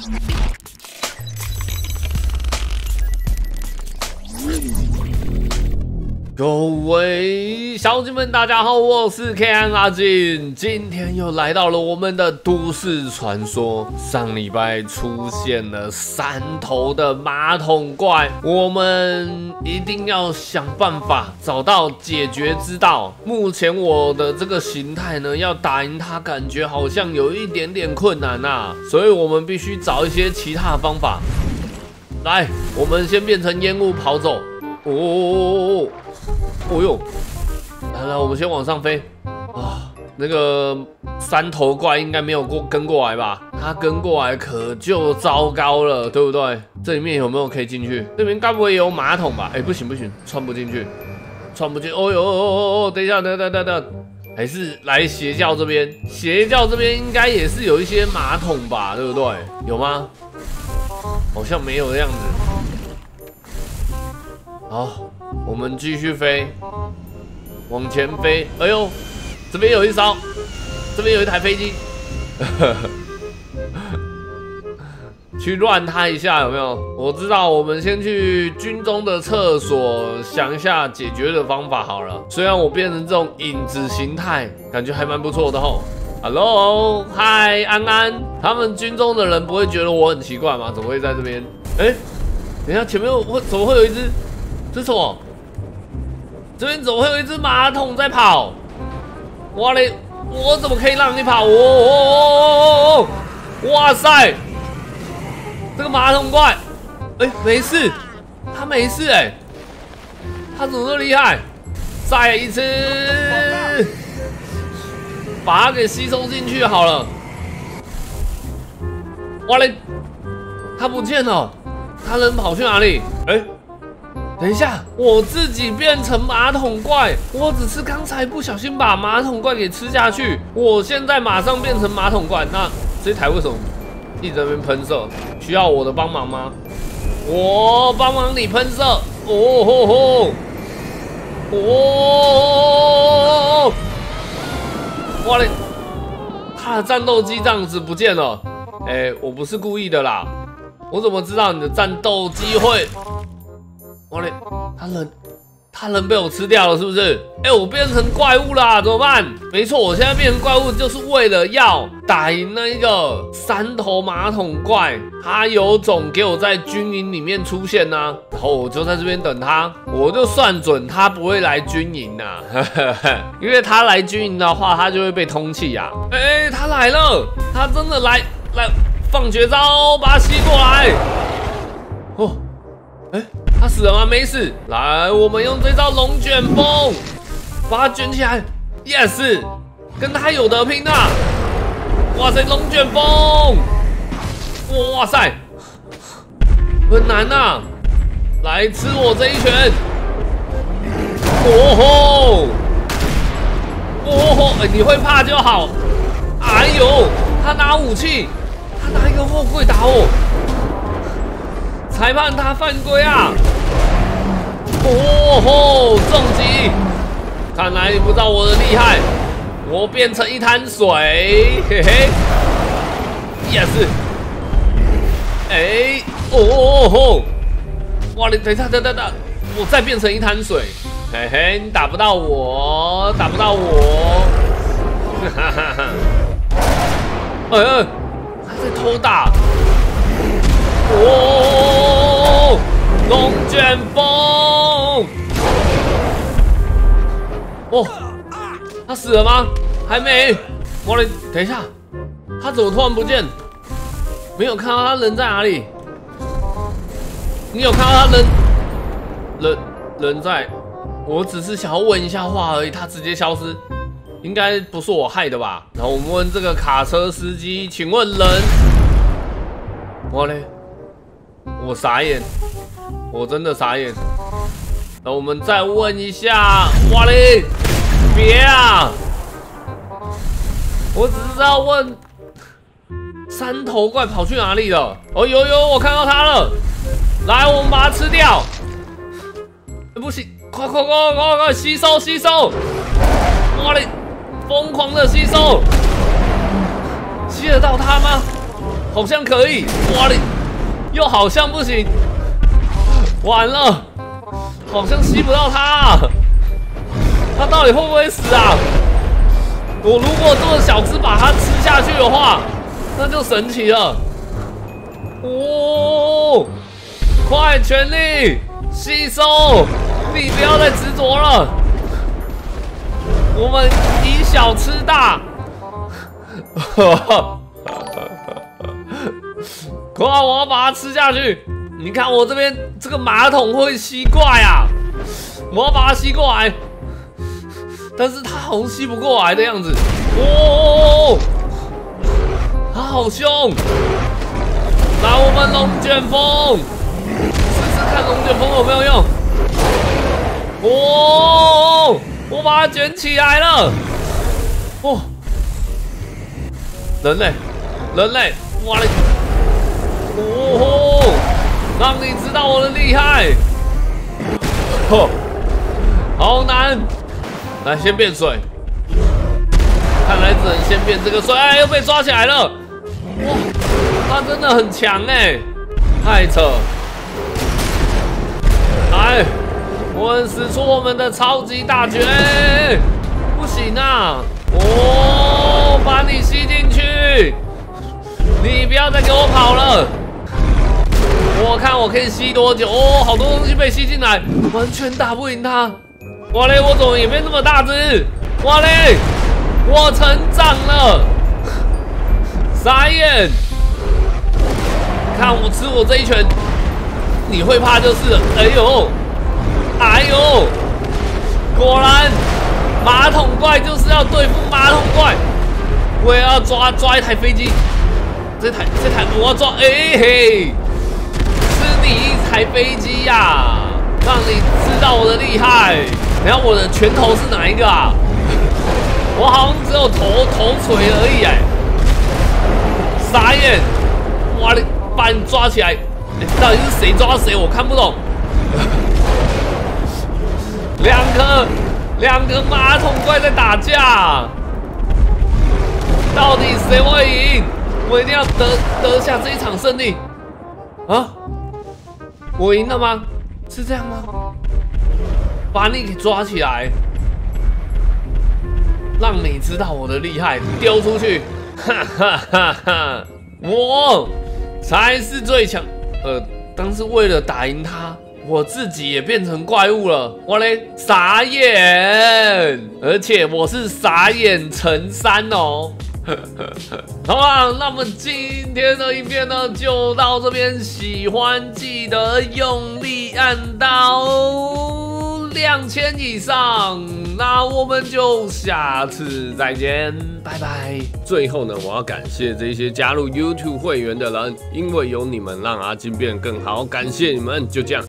各位小姐们，大家好，我是 KN 阿金，今天又来到了我们的都市传说。上礼拜出现了3头的马桶怪，我们一定要想办法找到解决之道。目前我的这个形态呢，要打赢它，感觉好像有一点点困难啊，所以我们必须找一些其他的方法。来，我们先变成烟雾跑走。哦呦，来，我们先往上飞啊！那个3头怪应该没有跟过来吧？他跟过来可就糟糕了，对不对？这里面有没有可以进去？这边该不会有马桶吧？哎，不行，穿不进去，穿不进。哦呦，等一下，等，还是来邪教这边。邪教这边应该也是有一些马桶吧？对不对？有吗？好像没有的样子。好，我们继续飞，往前飞。哎呦，这边有一艘，这边有一台飞机，去乱它一下有没有？我知道，我们先去军中的厕所想一下解决的方法好了。虽然我变成这种影子形态，感觉还蛮不错的吼。Hello， 嗨，安安，他们军中的人不会觉得我很奇怪吗？怎么会在这边？哎，等一下，前面怎么会有一只？这是什么？这边怎么会有一只马桶在跑？哇嘞！我怎么可以让你跑？哇塞！这个马桶怪，哎，没事，他没事哎，他怎么那么厉害？再一次，把它给吸收进去好了。哇嘞！他不见了，他人跑去哪里？哎。等一下，我自己变成马桶怪，我只是刚才不小心把马桶怪给吃下去，我现在马上变成马桶怪。那这台为什么一直在那边喷射？需要我的帮忙吗？我帮忙你喷射。哇嘞！他的战斗机这样子不见了。哎，我不是故意的啦，我怎么知道你的战斗机会？哇嘞，他人被我吃掉了，是不是？哎，我变成怪物啦，怎么办？没错，我现在变成怪物就是为了要打赢那一个3头马桶怪。他有种给我在军营里面出现啊，然后我就在这边等他，我就算准他不会来军营啊，因为他来军营的话，他就会被通缉啊。哎，他来了，他真的来放绝招，把他吸过来。哦，哎。他死了吗？没死。来，我们用这招龙卷风，把它卷起来。Yes， 跟他有得拼啊！哇塞，龙卷风！哇塞，很难啊！来吃我这一拳！哎，你会怕就好。哎呦，他拿武器，他拿一个货柜打我。裁判他犯规啊！重击！看来你不知道我的厉害，我变成一滩水，嘿嘿，也是。哎，哇！你等一下，我再变成一滩水，嘿嘿，你打不到我，哈哈哈！他在偷打。龙卷风！他死了吗？还没。哇嘞，等一下，他怎么突然不见？没有看到他人在哪里？你有看到他人在？我只是想要问一下话而已，他直接消失，应该不是我害的吧？然后我们问这个卡车司机，请问人？哇嘞！我傻眼，我真的傻眼。那我们再问一下，哇嘞，别啊！我只是要问3头怪跑去哪里了？哦，有，我看到他了。来，我们把它吃掉。不行，快，吸收！哇嘞，疯狂的吸收，吸得到他吗？ 好像可以，哇哩，又好像不行，完了，好像吸不到他，他到底会不会死啊？我如果这么小只把它吃下去的话，那就神奇了。哦，快全力吸收，你不要再执着了。我们以小吃大。快，我要把它吃下去！你看我这边这个马桶会吸怪啊，我要把它吸过来，但是它好像吸不过来的样子。哦，它好凶！来，我们龙卷风，试试看龙卷风有没有用。哦，我把它卷起来了。哦，人类，哇嘞！哦吼，让你知道我的厉害。呵，好难。来，先变水。看来只能先变这个水。哎，又被抓起来了。哇，他真的很强哎，太扯。来，我们使出我们的超级大绝。不行啊！哦，把你吸进去。你不要再给我跑了！我看我可以吸多久？哦，好多东西被吸进来，完全打不赢他。哇嘞，我怎么也变这么大只？哇嘞，我成长了！傻眼！看我吃我这一拳，你会怕就是了。哎呦，哎呦，果然马桶怪就是要对付马桶怪。我也要抓一台飞机。这台我要抓，哎嘿，是你一台飞机呀，让你知道我的厉害。然后我的拳头是哪一个啊？我好像只有头锤而已哎，傻眼！哇，你把你抓起来，到底是谁抓谁？我看不懂。两个马桶怪在打架，到底谁会赢？我一定要得下这一场胜利啊！我赢了吗？是这样吗？把你给抓起来，让你知道我的厉害，丢出去！哈哈哈哈！我才是最强。但是为了打赢他，我自己也变成怪物了。我嘞，傻眼！而且我是傻眼乘3哦。好啦，那么今天的影片呢就到这边，喜欢记得用力按到2000以上，那我们就下次再见，拜拜。最后呢，我要感谢这些加入 YouTube 会员的人，因为有你们让阿金变更好，感谢你们，就这样。